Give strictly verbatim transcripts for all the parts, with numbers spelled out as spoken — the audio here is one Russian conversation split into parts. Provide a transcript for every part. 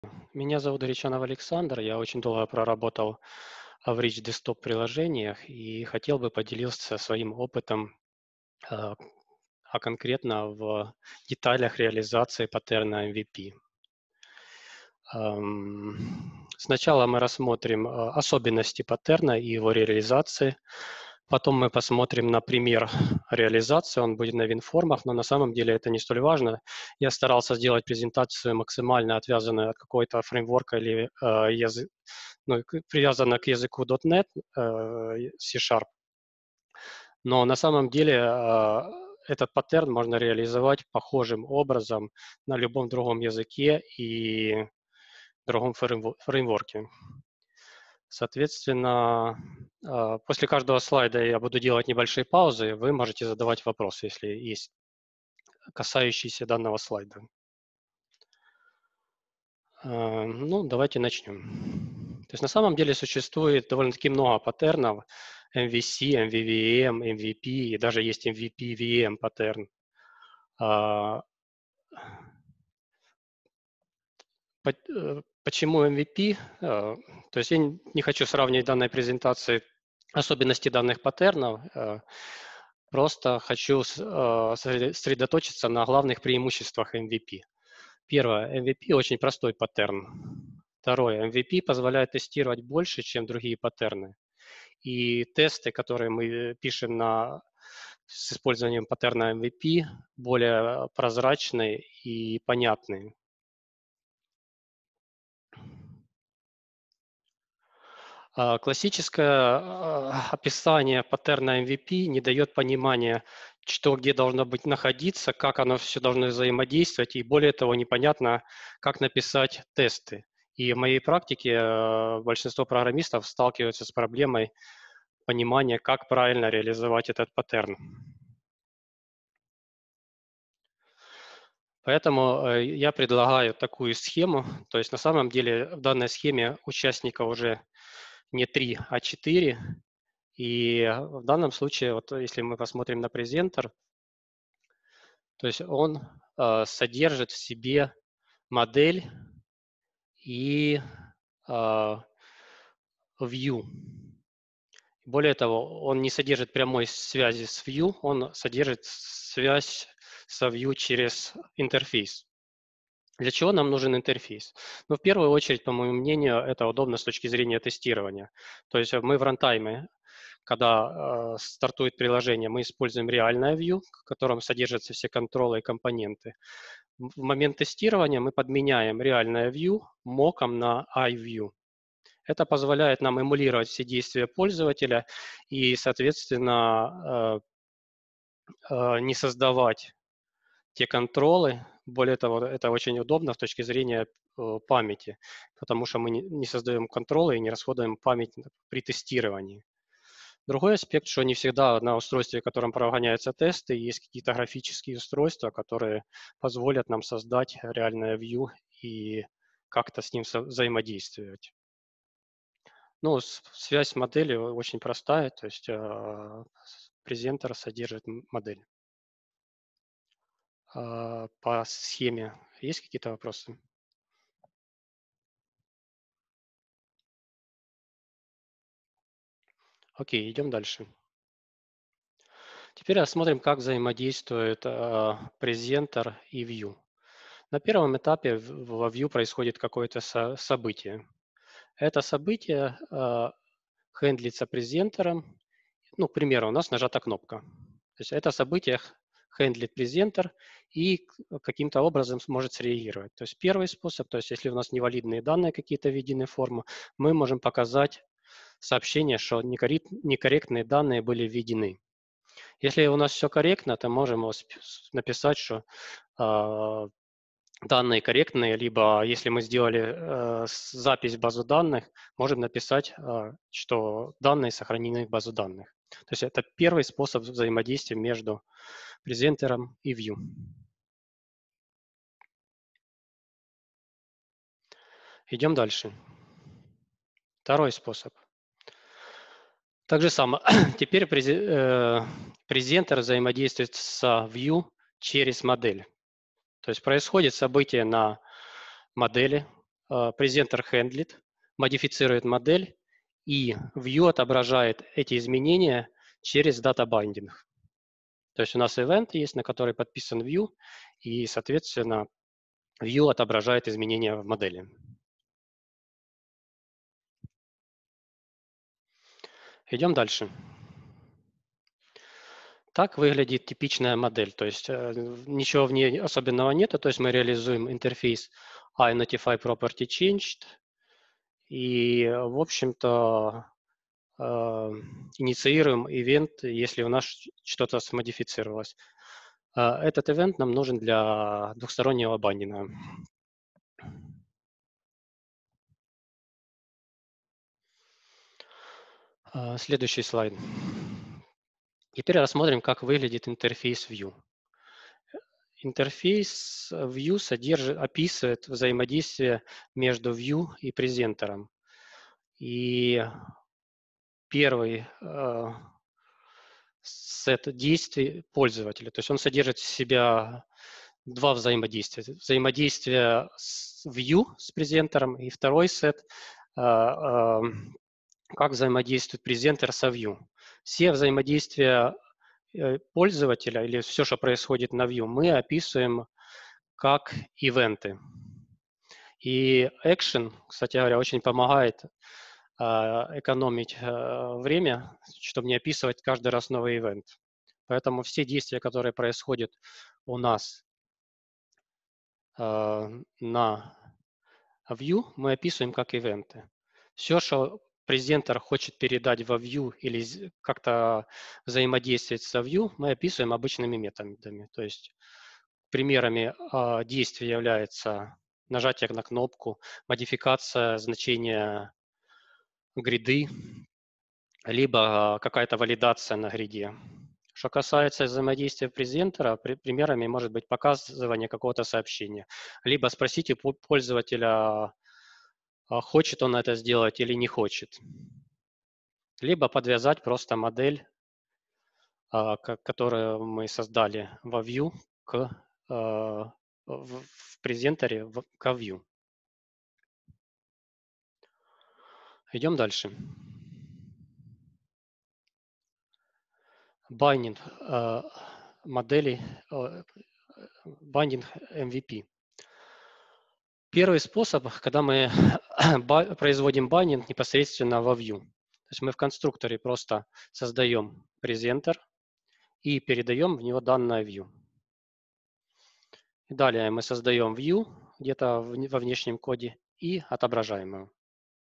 Меня зовут Горячанов Александр. Я очень долго проработал а, в Rich Desktop приложениях и хотел бы поделиться своим опытом, а, а конкретно в деталях реализации паттерна эм ви пи. Ам, Сначала мы рассмотрим а, особенности паттерна и его реализации. Потом мы посмотрим на пример реализации, он будет на WinForm'ах, но на самом деле это не столь важно. Я старался сделать презентацию максимально отвязанную от какой-то фреймворка или э, язы- ну, к- привязанную к языку .дот нет, э, C-Sharp. Но на самом деле э, этот паттерн можно реализовать похожим образом на любом другом языке и другом фреймво- фреймворке. Соответственно, а, после каждого слайда я буду делать небольшие паузы. Вы можете задавать вопросы, если есть, касающиеся данного слайда. А, Ну, давайте начнем. То есть на самом деле существует довольно-таки много паттернов: эм ви си, эм ви ви эм, эм ви пи, и даже есть эм ви пи ви эм паттерн. А, по- э, Почему эм ви пи? А, То есть я не не хочу сравнивать в данной презентации особенности данных паттернов. а, Просто хочу с- а, сосредоточиться на главных преимуществах эм ви пи. Первое. эм ви пи очень простой паттерн. Второе. эм ви пи позволяет тестировать больше, чем другие паттерны. И тесты, которые мы пишем на, с использованием паттерна эм ви пи, более прозрачные и понятные. А, Классическое а, описание паттерна эм ви пи не дает понимания, что где должно быть находиться, как оно все должно взаимодействовать, и более того, непонятно, как написать тесты. И в моей практике э, большинство программистов сталкиваются с проблемой понимания, как правильно реализовать этот паттерн. Поэтому э, я предлагаю такую схему. То есть на самом деле в данной схеме участника уже не три, а четыре. И в данном случае, вот если мы посмотрим на презентер, то есть он э, содержит в себе модель и э, view. Более того, он не содержит прямой связи с view, он содержит связь со view через интерфейс. Для чего нам нужен интерфейс? Ну, в первую очередь, по моему мнению, это удобно с точки зрения тестирования. То есть мы в рантайме, когда э, стартует приложение, мы используем реальное view, в котором содержатся все контролы и компоненты. В момент тестирования мы подменяем реальное view моком на iView. Это позволяет нам эмулировать все действия пользователя и, соответственно, э, э, не создавать те контролы. Более того, это очень удобно с точки зрения э, памяти, потому что мы не, не создаем контролы и не расходуем память при тестировании. Другой аспект, что не всегда на устройстве, в котором прогоняются тесты, есть какие-то графические устройства, которые позволят нам создать реальное view и как-то с ним со- взаимодействовать. Ну, с- связь с моделью очень простая, то есть э, презентер содержит м- модель. А, по схеме есть какие-то вопросы? Окей, идем дальше. Теперь рассмотрим, как взаимодействует э, презентер и view. На первом этапе в- во view происходит какое-то со- событие. Это событие э, хендлится презентером. Ну, к примеру, у нас нажата кнопка. То есть это событие х- хендлит презентер и к- каким-то образом сможет среагировать. То есть первый способ, то есть если у нас невалидные данные какие-то введены в форму, мы можем показать сообщение, что некоррект- некорректные данные были введены. Если у нас все корректно, то можем восп- с- написать, что а, данные корректные, либо если мы сделали э, с- запись в базу данных, можем написать, э, что данные сохранены в базу данных. То есть это первый способ взаимодействия между презентером и view. Идем дальше. Второй способ. Так же самое. Теперь презе- э, презентер взаимодействует с view через модель. То есть происходит событие на модели, презентер хендлит, модифицирует модель, и View отображает эти изменения через дата-байдинг. То есть у нас event есть, на который подписан View, и, соответственно, View отображает изменения в модели. Идем дальше. Так выглядит типичная модель, то есть э, ничего в ней особенного нет, то есть мы реализуем интерфейс iNotifyPropertyChanged, и, в общем-то, э, инициируем ивент, если у нас что-то смодифицировалось. Э, этот ивент нам нужен для двухстороннего бандинга. Э, следующий слайд. Теперь рассмотрим, как выглядит интерфейс View. Интерфейс View содержит, описывает взаимодействие между View и презентером. И первый э, сет действий пользователя, то есть он содержит в себя два взаимодействия. Взаимодействие с View, с презентером, и второй сет, э, э, как взаимодействует презентер со View. Все взаимодействия пользователя или все, что происходит на View, мы описываем как ивенты. И Action, кстати говоря, очень помогает э, экономить э, время, чтобы не описывать каждый раз новый ивент. Поэтому все действия, которые происходят у нас э, на View, мы описываем как ивенты. Все, что презентер хочет передать во View или как-то взаимодействовать со View, мы описываем обычными методами. То есть примерами э, действий является нажатие на кнопку, модификация значения гриды, либо какая-то валидация на гриде. Что касается взаимодействия презентера, при, примерами может быть показывание какого-то сообщения. Либо спросите пользователя, хочет он это сделать или не хочет. Либо подвязать просто модель, которую мы создали во View, к, в, в презентере в, к View. Идем дальше. Байнинг э, моделей, э, байнинг эм ви пи. Первый способ, когда мы производим байнинг непосредственно во View. То есть мы в конструкторе просто создаем презентер и передаем в него данное View. Далее мы создаем View где-то во внешнем коде и отображаем его.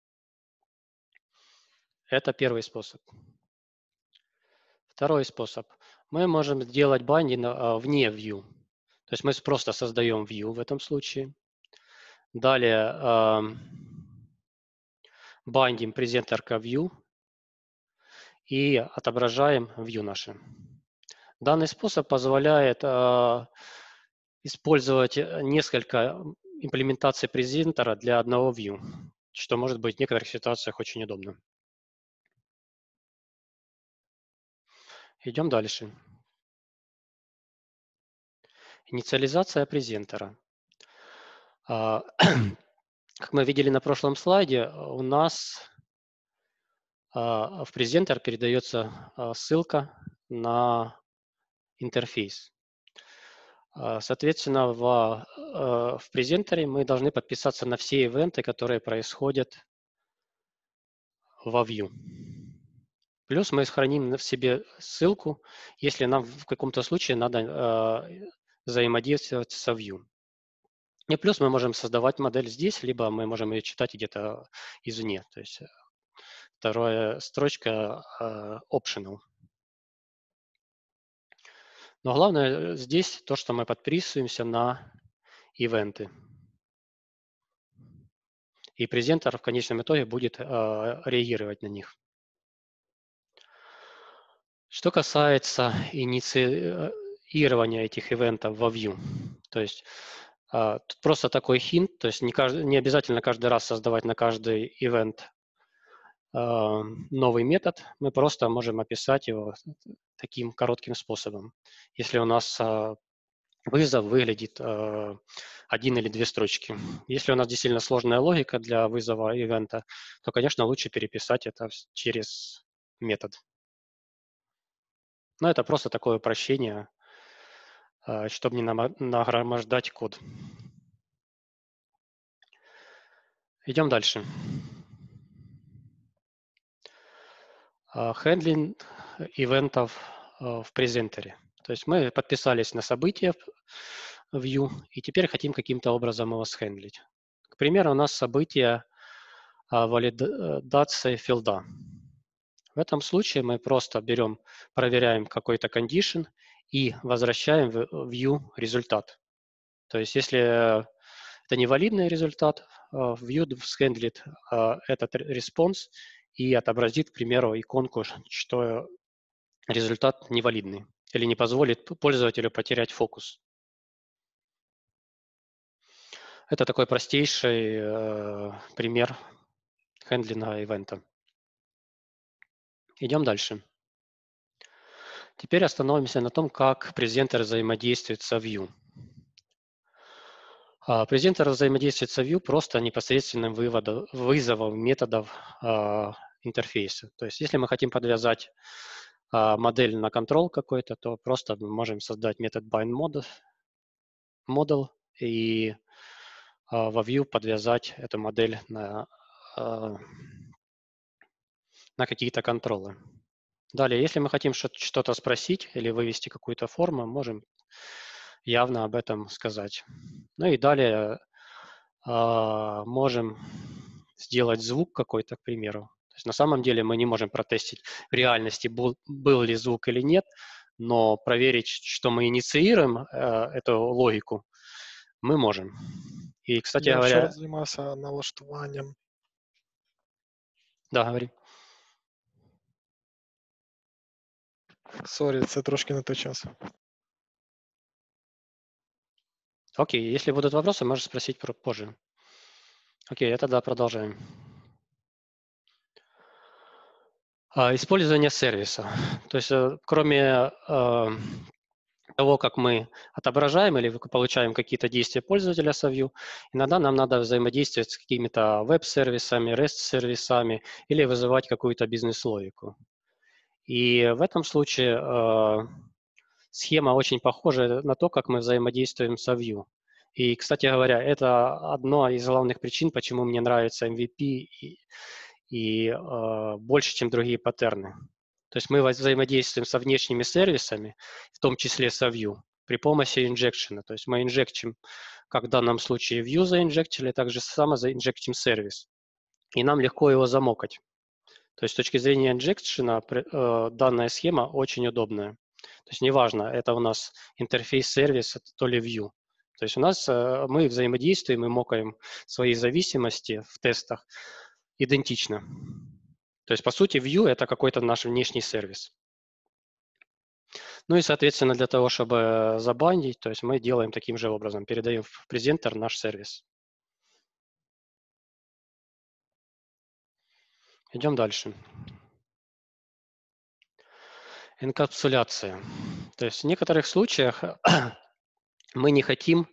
Это первый способ. Второй способ. Мы можем сделать байнинг вне View. То есть мы просто создаем View в этом случае. Далее э, бандим презентер к View и отображаем View наши. Данный способ позволяет э, использовать несколько имплементаций презентера для одного View, что может быть в некоторых ситуациях очень удобно. Идем дальше. Инициализация презентера. Как мы видели на прошлом слайде, у нас в презентер передается ссылка на интерфейс. Соответственно, в, в презентере мы должны подписаться на все ивенты, которые происходят во View. Плюс мы сохраним в себе ссылку, если нам в каком-то случае надо э, взаимодействовать со View. И плюс мы можем создавать модель здесь, либо мы можем ее читать где-то извне. То есть вторая строчка э, optional. Но главное здесь то, что мы подписываемся на ивенты. И презентер в конечном итоге будет э, реагировать на них. Что касается инициирования этих ивентов во View, то есть э, тут просто такой хинт, то есть не, каждый, не обязательно каждый раз создавать на каждый ивент э, новый метод, мы просто можем описать его таким коротким способом. Если у нас э, вызов выглядит э, один или две строчки. Если у нас действительно сложная логика для вызова ивента, то, конечно, лучше переписать это вс- через метод. Но это просто такое упрощение, э, чтобы не нама- нагромождать код. Идем дальше. Хендлинг ивентов э, в презентере. То есть мы подписались на событие в Vue, и теперь хотим каким-то образом его схендлить. К примеру, у нас событие а, валидации филда. В этом случае мы просто берем, проверяем какой-то condition и возвращаем в Vue результат. То есть если это невалидный результат, Vue схендлит этот респонс и отобразит, к примеру, иконку, что результат невалидный или не позволит пользователю потерять фокус. Это такой простейший э, пример хендлинга ивента. Идем дальше. Теперь остановимся на том, как презентер взаимодействует со Vue. А, презентер взаимодействует со Vue просто непосредственным выводом, вызовом методов а, интерфейса. То есть если мы хотим подвязать а, модель на control какой-то, то просто мы можем создать метод bindModel model и а, во Vue подвязать эту модель на, а, на какие-то контролы. Далее, если мы хотим что-то спросить или вывести какую-то форму, можем явно об этом сказать. Ну и далее э, можем сделать звук какой-то, к примеру. То есть на самом деле мы не можем протестить в реальности, был, был ли звук или нет, но проверить, что мы инициируем э, эту логику, мы можем. И, кстати Я вчора говоря... займався налаштуванням. Да, говори. Сорі, це трошки не той час. Окей, если будут вопросы, можешь спросить позже. Окей, это да, продолжаем. Использование сервиса. То есть э, кроме э, того, как мы отображаем или получаем какие-то действия пользователя с Vue, иногда нам надо взаимодействовать с какими-то веб-сервисами, REST-сервисами или вызывать какую-то бизнес-логику. И в этом случае э, схема очень похожа на то, как мы взаимодействуем с Vue. И, кстати говоря, это одна из главных причин, почему мне нравится эм ви пи и, и э, больше, чем другие паттерны. То есть мы взаимодействуем со внешними сервисами, в том числе с Vue, при помощи инжекшена. То есть мы инжектим, как в данном случае Vue заинжектили, так же само заинжектим сервис. И нам легко его замокать. То есть с точки зрения инжекшена э, данная схема очень удобная. То есть неважно, это у нас интерфейс сервиса, то ли Vue. То есть у нас э, мы взаимодействуем и мокаем свои зависимости в тестах идентично. То есть, по сути, Vue – это какой-то наш внешний сервис. Ну и, соответственно, для того, чтобы забандить, то есть мы делаем таким же образом, передаем в презентер наш сервис. Идем дальше. Энкапсуляция. То есть в некоторых случаях мы не хотим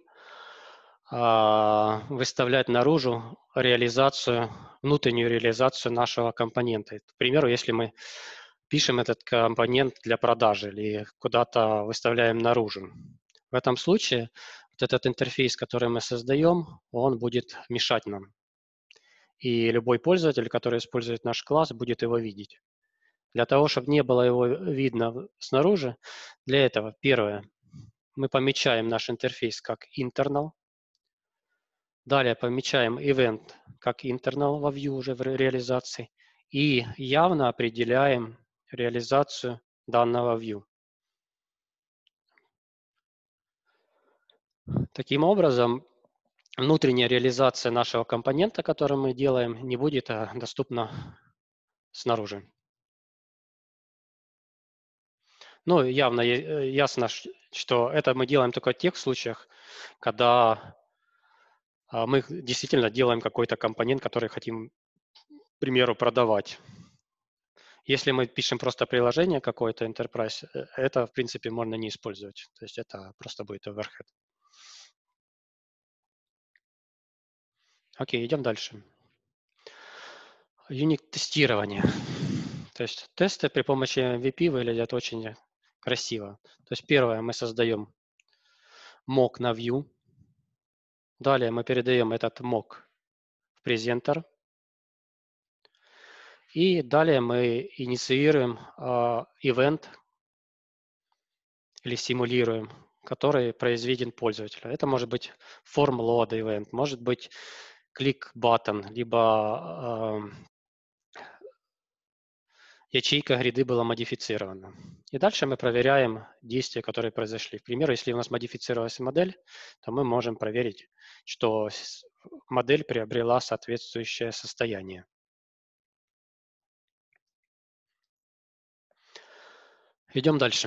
а, выставлять наружу реализацию, внутреннюю реализацию нашего компонента. К примеру, если мы пишем этот компонент для продажи или куда-то выставляем наружу. В этом случае вот этот интерфейс, который мы создаем, он будет мешать нам. И любой пользователь, который использует наш класс, будет его видеть. Для того, чтобы не было его видно снаружи, для этого, первое, мы помечаем наш интерфейс как internal. Далее помечаем event как internal во Vue уже в реализации. И явно определяем реализацию данного Vue. Таким образом, внутренняя реализация нашего компонента, который мы делаем, не будет доступна снаружи. Ну, явно ясно, что это мы делаем только в тех случаях, когда мы действительно делаем какой-то компонент, который хотим, к примеру, продавать. Если мы пишем просто приложение какое-то Enterprise, э, это, в принципе, можно не использовать. То есть это просто будет overhead. Окей, идем дальше. Юнит-тестирование. То есть тесты при помощи эм ви пи выглядят очень красиво. То есть первое, мы создаем mock на view. Далее мы передаем этот mock в презентер. И далее мы инициируем э, event или симулируем, который произведен пользователю. Это может быть form load event, может быть click button, либо э, ячейка гриды была модифицирована. И дальше мы проверяем действия, которые произошли. К примеру, если у нас модифицировалась модель, то мы можем проверить, что модель приобрела соответствующее состояние. Идем дальше.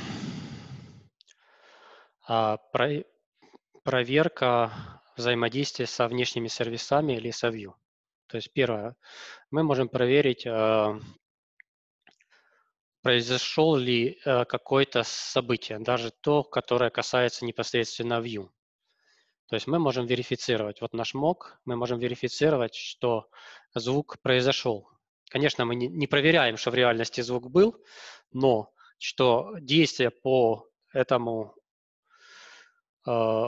А, про, проверка взаимодействия со внешними сервисами или со Vue. То есть первое, мы можем проверить, э, произошло ли э, какое-то событие, даже то, которое касается непосредственно Vue. То есть мы можем верифицировать, вот наш mock, мы можем верифицировать, что звук произошел. Конечно, мы не, не проверяем, что в реальности звук был, но что действие по этому э,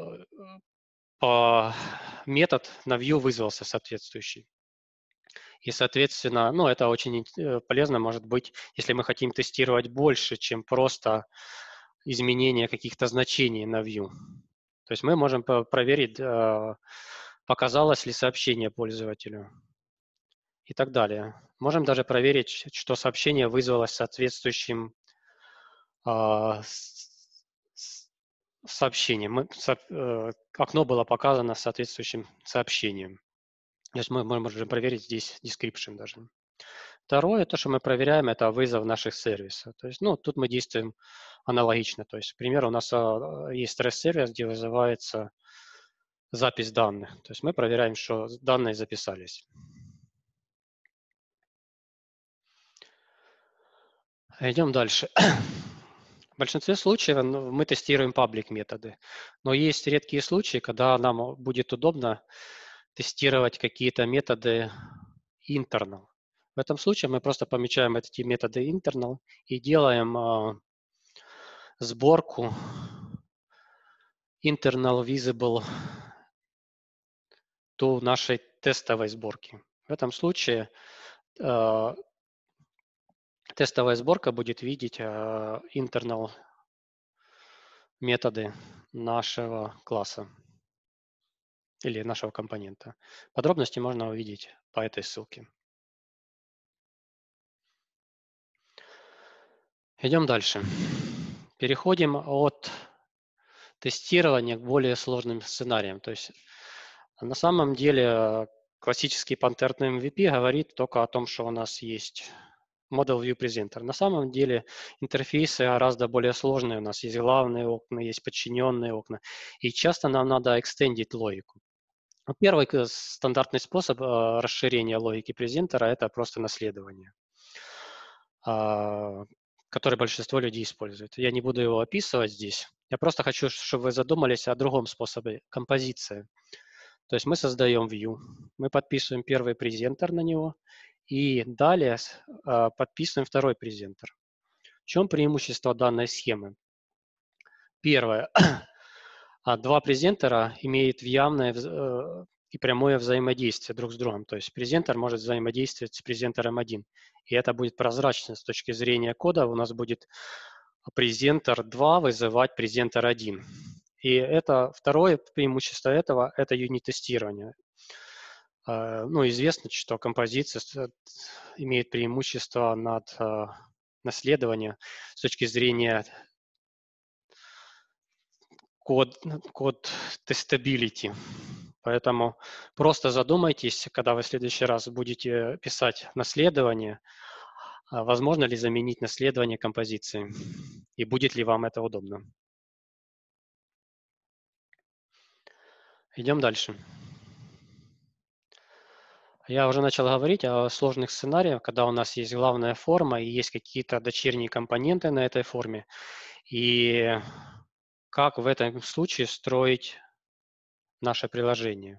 по метод на Vue вызвался соответствующий. И, соответственно, ну, это очень полезно может быть, если мы хотим тестировать больше, чем просто изменение каких-то значений на Vue. То есть мы можем проверить, показалось ли сообщение пользователю и так далее. Можем даже проверить, что сообщение вызвалось соответствующим сообщением. Окно было показано соответствующим сообщением. То есть мы можем проверить здесь description даже. Второе, то, что мы проверяем, это вызов наших сервисов. То есть, ну, тут мы действуем аналогично. То есть, к примеру, у нас есть REST-сервис, где вызывается запись данных. То есть мы проверяем, что данные записались. Идем дальше. В большинстве случаев мы тестируем паблик методы, но есть редкие случаи, когда нам будет удобно тестировать какие-то методы internal. В этом случае мы просто помечаем эти методы internal и делаем э, сборку internal visible to нашей тестовой сборки. В этом случае э, тестовая сборка будет видеть э, internal методы нашего класса или нашего компонента. Подробности можно увидеть по этой ссылке. Идем дальше. Переходим от тестирования к более сложным сценариям. То есть на самом деле классический пантерный эм ви пи говорит только о том, что у нас есть Model View Presenter. На самом деле интерфейсы гораздо более сложные. У нас есть главные окна, есть подчиненные окна. И часто нам надо экстендить логику. Первый стандартный способ э, расширения логики презентера – это просто наследование, э, который большинство людей использует. Я не буду его описывать здесь. Я просто хочу, чтобы вы задумались о другом способе – композиции. То есть мы создаем view, мы подписываем первый презентер на него, и далее э, подписываем второй презентер. В чем преимущество данной схемы? Первое. Два презентера имеют явное э, и прямое взаимодействие друг с другом. То есть презентер может взаимодействовать с презентером один. И это будет прозрачно с точки зрения кода. У нас будет презентер два вызывать презентер один. И это второе преимущество этого – это юнит-тестирование. Ну, известно, что композиция имеет преимущество над наследованием с точки зрения код, код тестабилити. Поэтому просто задумайтесь, когда вы в следующий раз будете писать наследование, возможно ли заменить наследование композиции, и будет ли вам это удобно. Идем дальше. Я уже начал говорить о сложных сценариях, когда у нас есть главная форма и есть какие-то дочерние компоненты на этой форме. И как в этом случае строить наше приложение.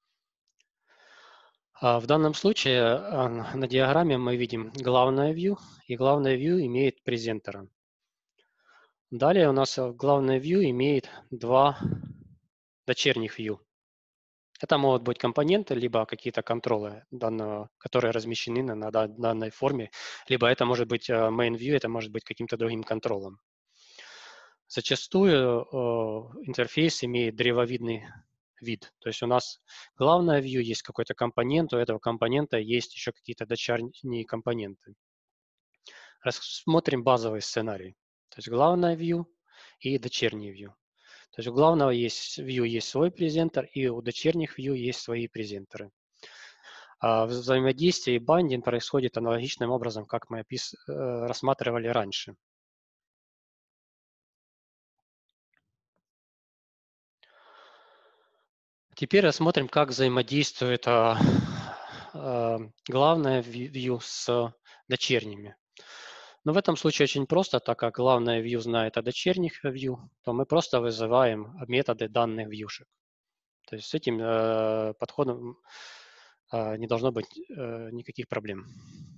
А В данном случае а, на диаграмме мы видим главное view, и главное view имеет презентера. Далее у нас э, главное view имеет два дочерних view. Это могут быть компоненты, либо какие-то контролы, данного, которые размещены на, на данной форме, либо это может быть э, main view, это может быть каким-то другим контролем. Зачастую э, интерфейс имеет древовидный вид. То есть у нас главное view, есть какой-то компонент, у этого компонента есть еще какие-то дочерние компоненты. Рассмотрим базовый сценарий. То есть главное view и дочерний view. То есть у главного есть view есть свой презентер, и у дочерних view есть свои презентеры. А взаимодействие и бандинг происходит аналогичным образом, как мы опис... э, рассматривали раньше. Теперь рассмотрим, как взаимодействует а, а, главное view с дочерними. Но в этом случае очень просто, так как главное view знает о дочерних view, то мы просто вызываем методы данных вьюшек. То есть с этим э, подходом э, не должно быть э, никаких проблем.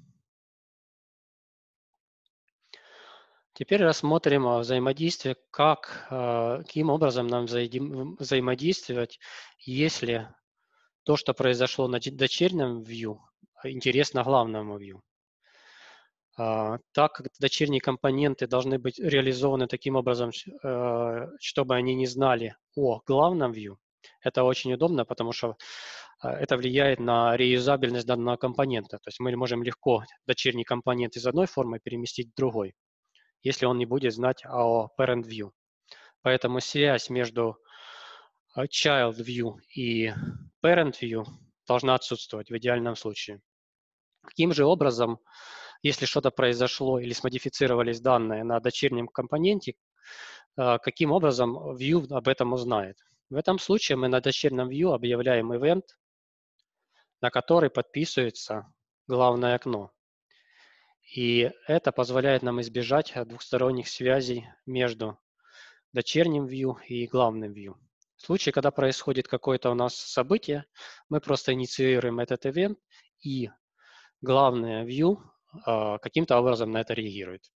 Теперь рассмотрим а, взаимодействие, как, а, каким образом нам взаим- взаимодействовать, если то, что произошло на дочернем view, интересно главному view. А, Так как дочерние компоненты должны быть реализованы таким образом, ш- э, чтобы они не знали о главном view, это очень удобно, потому что а, это влияет на реюзабельность данного компонента. То есть мы можем легко дочерний компонент из одной формы переместить в другой, если он не будет знать о parent view. Поэтому связь между а, child view и parent view должна отсутствовать в идеальном случае. Каким же образом, если что-то произошло или смодифицировались данные на дочернем компоненте, а, каким образом view об этом узнает? В этом случае мы на дочернем view объявляем event, на который подписывается главное окно. И это позволяет нам избежать двухсторонних связей между дочерним view и главным view. В случае, когда происходит какое-то у нас событие, мы просто инициируем этот event, и главное view э, каким-то образом на это реагирует.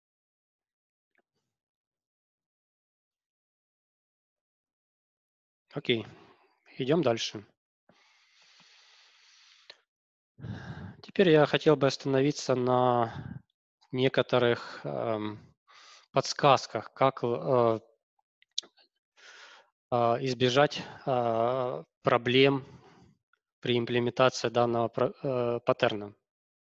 Окей, идем дальше. Теперь я хотел бы остановиться на некоторых эм, подсказках, как э, э, избежать э, проблем при имплементации данного про- э, паттерна.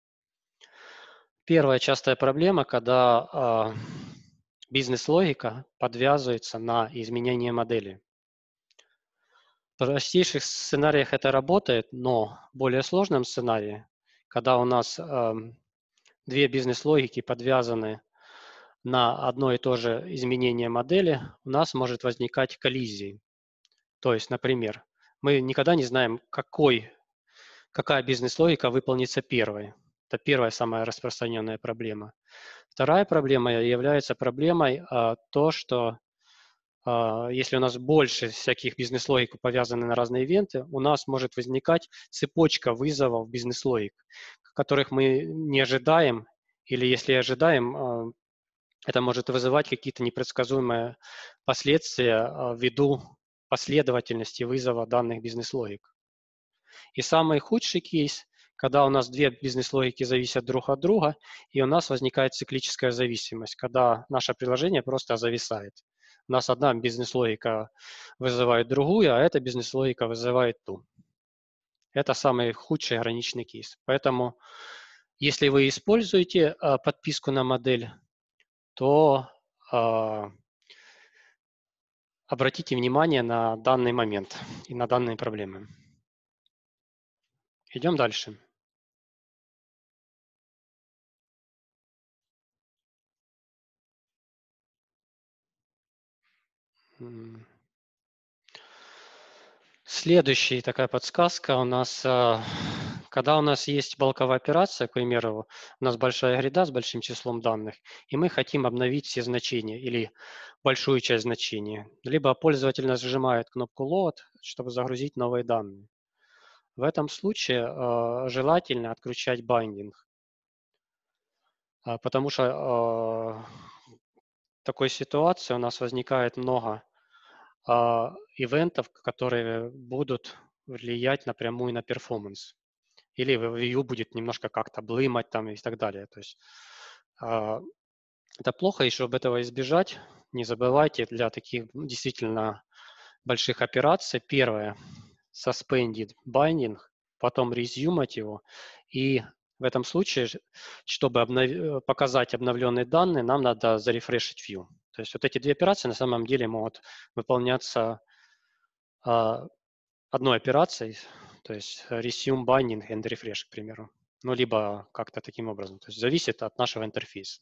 Первая частая проблема, когда а, бизнес-логика подвязывается на изменение модели. В простейших сценариях это работает, но в более сложном сценарии, когда у нас ам, две бизнес-логики подвязаны на одно и то же изменение модели, у нас может возникать коллизии. То есть, например, мы никогда не знаем, какой, какая бизнес-логика выполнится первой. Это первая самая распространенная проблема. Вторая проблема является проблемой а, то, что а, если у нас больше всяких бизнес-логик повязаны на разные ивенты, у нас может возникать цепочка вызовов бизнес-логик, которых мы не ожидаем, или если ожидаем, а, это может вызывать какие-то непредсказуемые последствия а, ввиду последовательности вызова данных бизнес-логик. И самый худший кейс, когда у нас две бизнес-логики зависят друг от друга, и у нас возникает циклическая зависимость, когда наше приложение просто зависает. У нас одна бизнес-логика вызывает другую, а эта бизнес-логика вызывает ту. Это самый худший ограниченный кейс. Поэтому, если вы используете а, подписку на модель, то а, обратите внимание на данный момент и на данные проблемы. Идем дальше. Следующая такая подсказка у нас, а, когда у нас есть балковая операция, к примеру, у нас большая гряда с большим числом данных, и мы хотим обновить все значения или большую часть значений, либо пользователь нажимает кнопку Load, чтобы загрузить новые данные. В этом случае э, желательно отключать байдинг, а, потому что э, в такой ситуации у нас возникает много а, ивентов, которые будут влиять напрямую на перформанс. Или view будет немножко как-то блымать там и так далее. То есть а, это плохо, и чтобы этого избежать, не забывайте для таких действительно больших операций, первое, suspended binding, потом резюмать его, и в этом случае, чтобы обнов... показать обновленные данные, нам надо зарефрешить view. То есть вот эти две операции на самом деле могут выполняться а, одной операцией, то есть resume, binding and refresh, к примеру. Ну, либо как-то таким образом. То есть зависит от нашего интерфейса.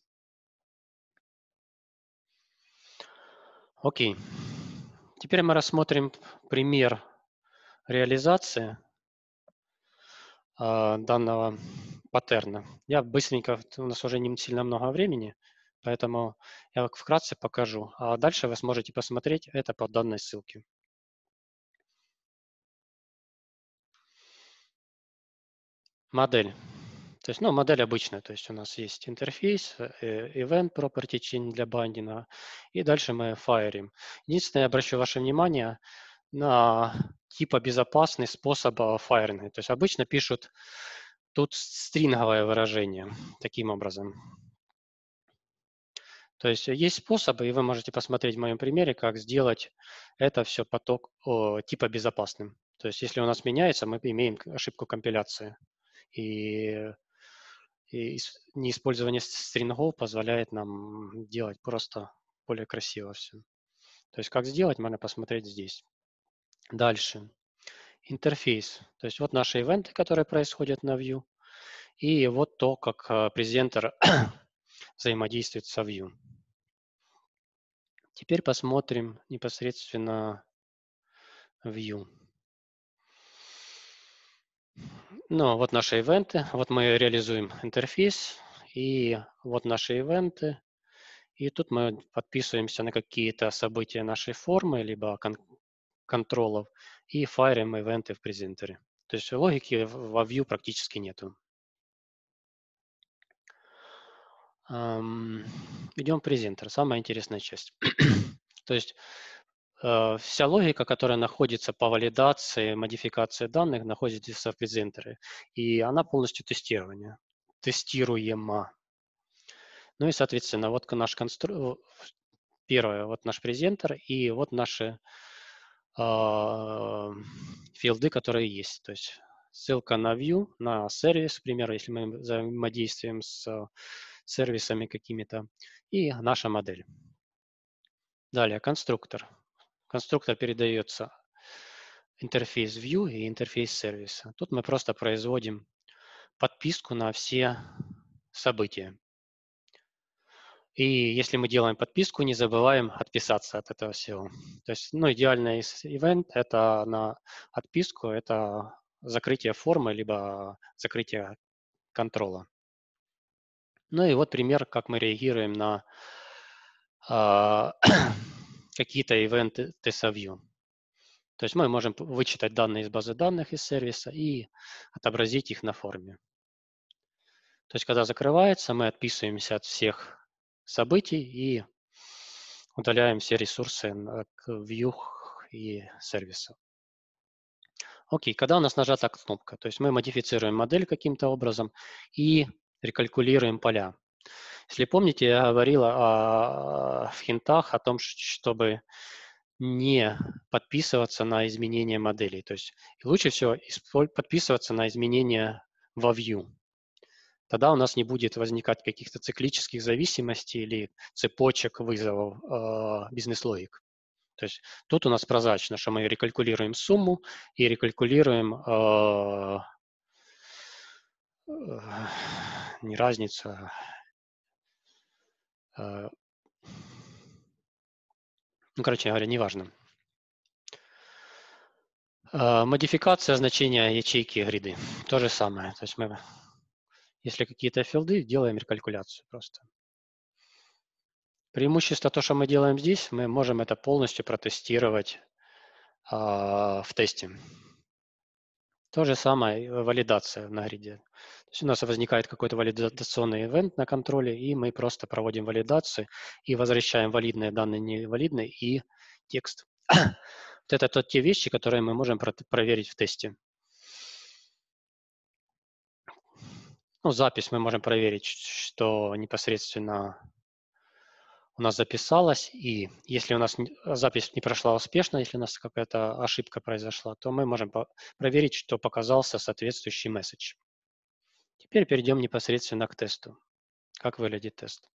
Окей. Теперь мы рассмотрим пример реализации э, данного паттерна. Я быстренько, у нас уже не сильно много времени, поэтому я вкратце покажу. А дальше вы сможете посмотреть это по данной ссылке. Модель. То есть, ну, модель обычная, то есть у нас есть интерфейс, э, event property chain для бандинга, и дальше мы файрим. Единственное, я обращу ваше внимание на типа безопасный способ файринга. То есть обычно пишут тут стринговое выражение таким образом. То есть есть способы, и вы можете посмотреть в моем примере, как сделать это все поток о, типа безопасным. То есть если у нас меняется, мы имеем ошибку компиляции. И И неиспользование стрингов позволяет нам делать просто более красиво все. То есть как сделать, можно посмотреть здесь. Дальше. Интерфейс. То есть вот наши ивенты, которые происходят на Vue. И вот то, как презентер взаимодействует со Vue. Теперь посмотрим непосредственно Vue. Ну, вот наши ивенты. Вот мы реализуем интерфейс. И вот наши ивенты. И тут мы подписываемся на какие-то события нашей формы, либо кон- контролов, и файрим ивенты в презентере. То есть логики во Vue практически нету. Эм, Идем в презентер, самая интересная часть. То есть э, вся логика, которая находится по валидации, модификации данных, находится в презентере. И она полностью тестирование, тестируема. Ну и, соответственно, вот наш констру... Первое, вот наш презентер, и вот наши э, филды, которые есть. То есть ссылка на view, на сервис, к примеру, если мы взаимодействуем с сервисами какими-то, и наша модель. Далее, конструктор. Конструктор передается интерфейс view и интерфейс сервиса. Тут мы просто производим подписку на все события. И если мы делаем подписку, не забываем отписаться от этого всего. То есть, ну, идеальный ивент – это на отписку, это закрытие формы, либо закрытие контрола. Ну и вот пример, как мы реагируем на э, какие-то ивенты TestView. То есть мы можем вычитать данные из базы данных из сервиса и отобразить их на форме. То есть когда закрывается, мы отписываемся от всех событий и удаляем все ресурсы к Vue и сервису. Окей, когда у нас нажата кнопка, то есть мы модифицируем модель каким-то образом и рекалькулируем поля. Если помните, я говорил о, в хинтах о том, чтобы не подписываться на изменения моделей. То есть лучше всего подписываться на изменения во Vue. Тогда у нас не будет возникать каких-то циклических зависимостей или цепочек вызовов э, бизнес-логик. То есть тут у нас прозрачно, что мы рекалькулируем сумму и рекалькулируем э, э, не разницу, э, ну, короче говоря, неважно. А, Модификация значения ячейки гриды. То же самое. То есть мы, если какие-то филды, делаем рекалькуляцию просто. Преимущество, то, что мы делаем здесь, мы можем это полностью протестировать а, в тесте. То же самое и валидация на гриде. То есть у нас возникает какой-то валидационный ивент на контроле, и мы просто проводим валидацию и возвращаем валидные данные, невалидные и текст. Вот это то, те вещи, которые мы можем про- проверить в тесте. Ну, запись мы можем проверить, что непосредственно у нас записалось, и если у нас запись не прошла успешно, если у нас какая-то ошибка произошла, то мы можем проверить, что показался соответствующий месседж. Теперь перейдем непосредственно к тесту. Как выглядит тест?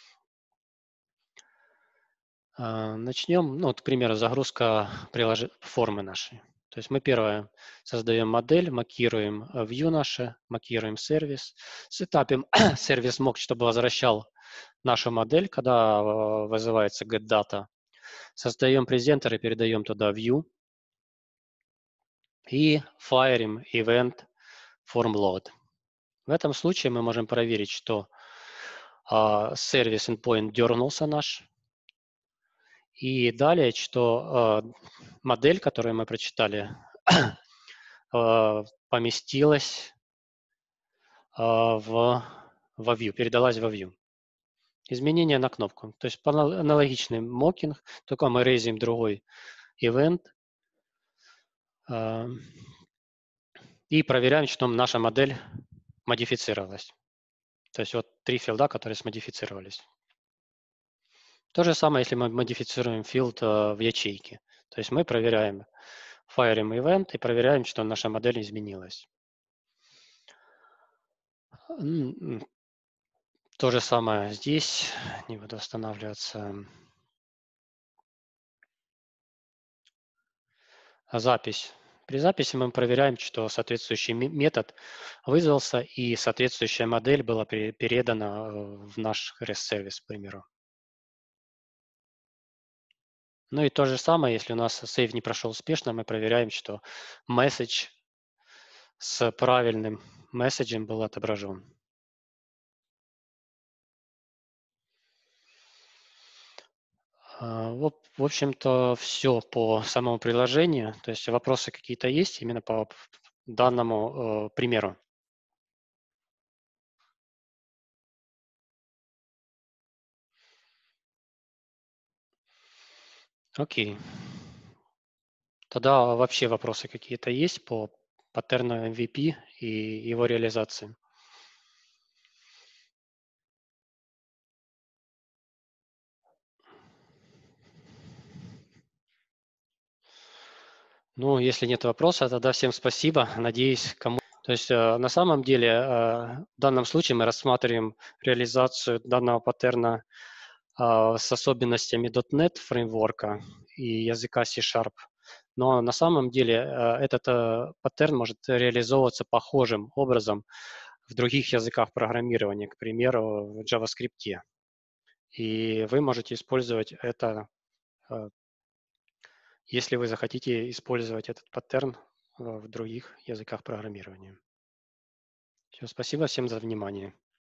Начнем, ну, вот, к примеру, загрузка прилож... формы нашей. То есть мы первое создаем модель, макируем view наше, макируем сервис, сетапим сервис mock, чтобы возвращал нашу модель, когда вызывается getData. Создаем презентер и передаем туда view. И фаерим event formLoad. В этом случае мы можем проверить, что а, сервис endpoint дернулся наш. И далее, что э, модель, которую мы прочитали, э, поместилась э, в, во view, передалась во view. Изменение на кнопку. То есть аналогичный мокинг, только мы рейзим другой event э, и проверяем, что наша модель модифицировалась. То есть вот три филда, которые смодифицировались. То же самое, если мы модифицируем филд э, в ячейке. То есть мы проверяем, фаерим event и проверяем, что наша модель изменилась. То же самое здесь. Не буду останавливаться. Запись. При записи мы проверяем, что соответствующий метод вызвался и соответствующая модель была передана в наш REST-сервис, к примеру. Ну и то же самое, если у нас сейв не прошел успешно, мы проверяем, что месседж с правильным месседжем был отображен. В общем-то, все по самому приложению. То есть вопросы какие-то есть именно по данному э, примеру? Окей. Тогда вообще вопросы какие-то есть по паттерну эм ви пи и его реализации? Ну, если нет вопроса, тогда всем спасибо. Надеюсь, кому... То есть э, на самом деле э, в данном случае мы рассматриваем реализацию данного паттерна э, с особенностями .дот нет фреймворка и языка C-Sharp. Но на самом деле э, этот э, паттерн может реализовываться похожим образом в других языках программирования, к примеру, в JavaScript. И вы можете использовать это, э, если вы захотите использовать этот паттерн в других языках программирования. Все, спасибо всем за внимание.